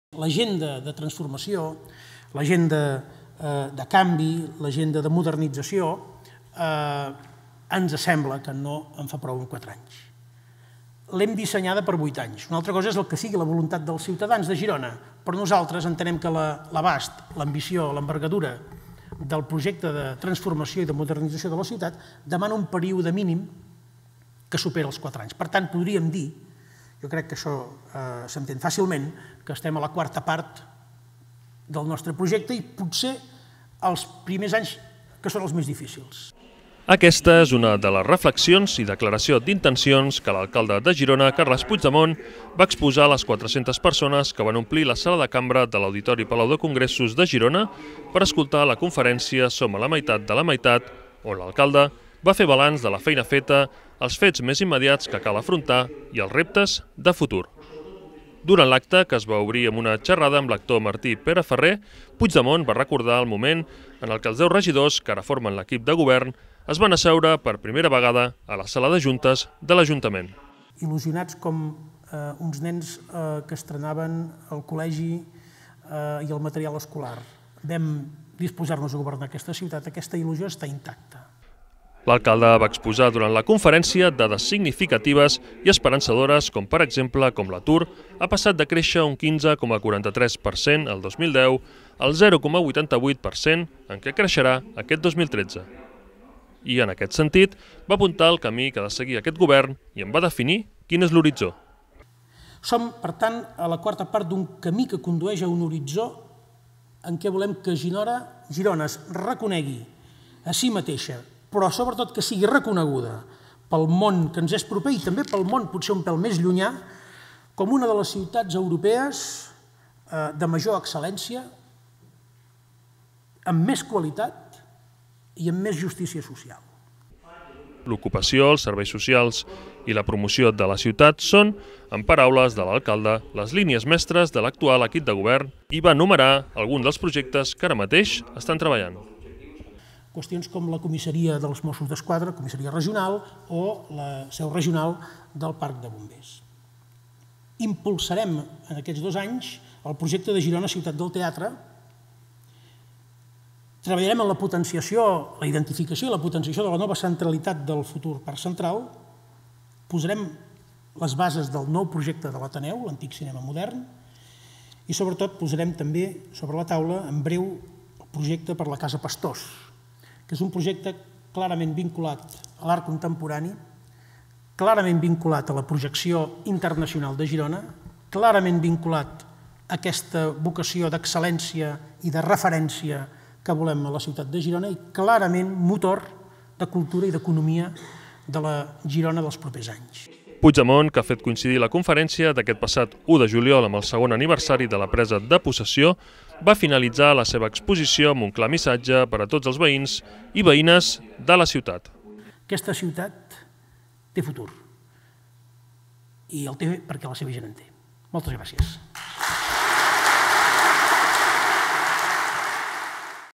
L'agenda de transformació, l'agenda de canvi, l'agenda de modernització, ens sembla que no en fa prou en 4 anys. L'hem dissenyada per 8 anys. Una altra cosa és el que sigui la voluntat dels ciutadans de Girona, però nosaltres entenem que l'abast, l'ambició, l'envergadura del projecte de transformació i de modernització de la ciutat demana un període mínim que supera els 4 anys. Per tant, podríem dir, jo crec que això s'entén fàcilment, que estem a la quarta part del nostre projecte i potser els primers anys que són els més difícils. Aquesta és una de les reflexions i declaració d'intencions que l'alcalde de Girona, Carles Puigdemont, va exposar a les 400 persones que van omplir la sala de cambra de l'Auditori Palau de Congressos de Girona per escoltar la conferència Som a la meitat de la meitat, on l'alcalde va fer balanç de la feina feta, els fets més immediats que cal afrontar i els reptes de futur. Durant l'acte, que es va obrir amb una xerrada amb l'actor Martí Pere Ferrer, Puigdemont va recordar el moment en el que els 10 regidors, que ara formen l'equip de govern, es van asseure per primera vegada a la sala de juntes de l'Ajuntament. Il·lusionats com uns nens que estrenaven el col·legi i el material escolar. Vam disposar-nos a governar aquesta ciutat, aquesta il·lusió està intacta. L'alcalde va exposar durant la conferència dades significatives i esperançadores com, per exemple, com l'atur ha passat de créixer un 15,43% el 2010 al 0,88% en què creixerà aquest 2013. I, en aquest sentit, va apuntar el camí que ha de seguir aquest govern i en va definir quin és l'horitzó. Som, per tant, a la quarta part d'un camí que condueix a un horitzó en què volem que Girona es reconegui a si mateixa, però sobretot que sigui reconeguda pel món que ens és proper i també pel món potser un pèl més llunyà, com una de les ciutats europees de major excel·lència, amb més qualitat i amb més justícia social. L'ocupació, els serveis socials i la promoció de la ciutat són, en paraules de l'alcalde, les línies mestres de l'actual equip de govern i va enumerar alguns dels projectes que ara mateix estan treballant. Qüestions com la comissaria dels Mossos d'Esquadra, comissaria regional, o la seu regional del Parc de Bombers. Impulsarem en aquests 2 anys el projecte de Girona Ciutat del Teatre. Treballarem en la potenciació, la identificació i la potenciació de la nova centralitat del futur Parc Central. Posarem les bases del nou projecte de l'Ateneu, l'antic cinema modern, i sobretot posarem també sobre la taula en breu el projecte per la Casa Pastors, que és un projecte clarament vinculat a l'art contemporani, clarament vinculat a la projecció internacional de Girona, clarament vinculat a aquesta vocació d'excel·lència i de referència que volem a la ciutat de Girona i clarament motor de cultura i d'economia de la Girona dels propers anys. Puigdemont, que ha fet coincidir la conferència d'aquest passat 1 de juliol amb el segon aniversari de la presa de possessió, va finalitzar la seva exposició amb un clar missatge per a tots els veïns i veïnes de la ciutat. Aquesta ciutat té futur i el té perquè la seva gent en té. Moltes gràcies.